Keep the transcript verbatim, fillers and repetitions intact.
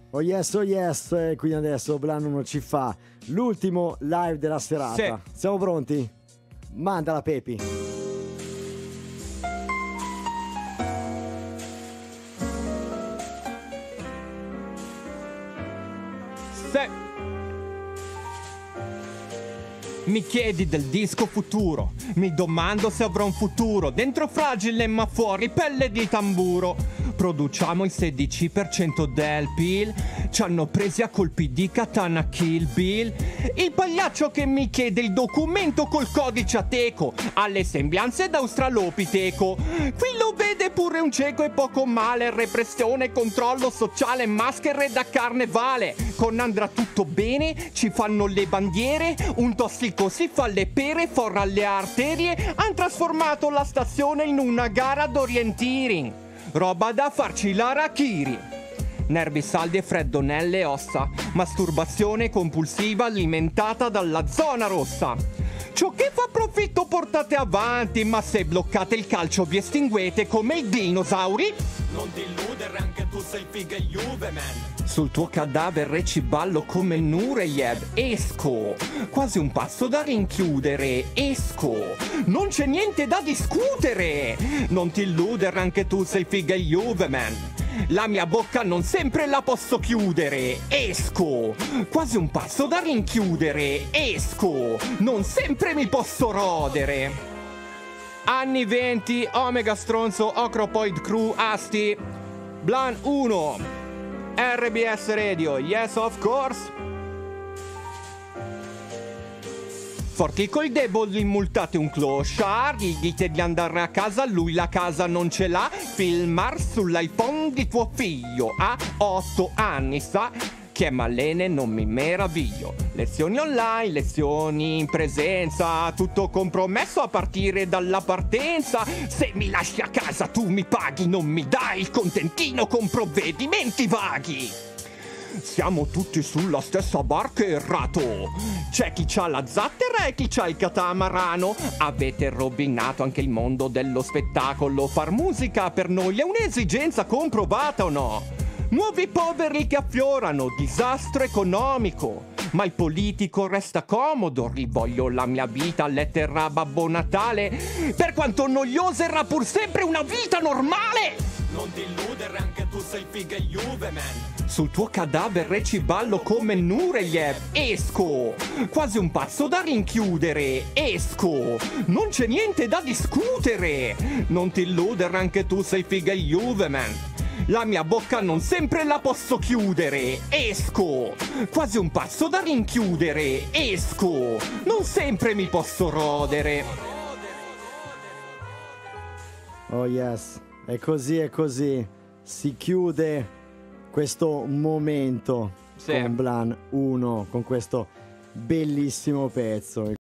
Oh yes, oh yes, e quindi adesso Blan uno ci fa l'ultimo live della serata. Sì. Siamo pronti? Mandala Pepi. Sì. Mi chiedi del disco futuro, mi domando se avrò un futuro, dentro fragile ma fuori pelle di tamburo. Produciamo il sedici per cento del P I L, ci hanno presi a colpi di katana Kill Bill. Il pagliaccio che mi chiede il documento col codice ateco, ha le sembianze d'australopiteco. Qui lo vede pure un cieco e poco male, repressione, controllo sociale, maschere da carnevale. Con andrà tutto bene, ci fanno le bandiere, un tossico si fa le pere, forra le arterie, han trasformato la stazione in una gara d'orienteering. Roba da farci l'arachiri. Nervi saldi e freddo nelle ossa, masturbazione compulsiva alimentata dalla zona rossa. Ciò che fa profitto portate avanti, ma se bloccate il calcio vi estinguete come i dinosauri. Non ti illudere, anche tu sei figa e Juve, man. Sul tuo cadavere ci ballo come Nureyev. Esco, quasi un passo da rinchiudere. Esco, non c'è niente da discutere. Non ti illudere, anche tu sei figa e Juve, man. La mia bocca non sempre la posso chiudere. Esco, quasi un passo da rinchiudere. Esco, non sempre mi posso rodere. Anni venti, Omega Stronzo, Ocropoid Crew, Asti, Blan uno, R B S Radio, yes of course. Forti col deboli, multate un clochard, gli dite di andare a casa, lui la casa non ce l'ha, filmar sull'iPhone di tuo figlio, ha otto anni, sa che è malene, non mi meraviglio. Lezioni online, lezioni in presenza, tutto compromesso a partire dalla partenza. Se mi lasci a casa tu mi paghi, non mi dai il contentino con provvedimenti vaghi. Siamo tutti sulla stessa barca, errato. C'è chi c'ha la zattera e chi c'ha il catamarano. Avete rovinato anche il mondo dello spettacolo. Far musica per noi è un'esigenza comprovata o no? Nuovi poveri che affiorano, disastro economico. Ma il politico resta comodo, rivoglio la mia vita, lettera Babbo Natale. Per quanto noiosa era pur sempre una vita normale. Non ti illudere, anche tu sei figa e Juve, man. Sul tuo cadavere ci ballo come Nureyev. Esco, quasi un passo da rinchiudere. Esco, non c'è niente da discutere. Non ti illudere, anche tu sei figa e Juve, man. La mia bocca non sempre la posso chiudere. Esco, quasi un passo da rinchiudere. Esco, non sempre mi posso rodere. Oh yes, è così, è così. Si chiude questo momento sì. con Blan uno, con questo bellissimo pezzo.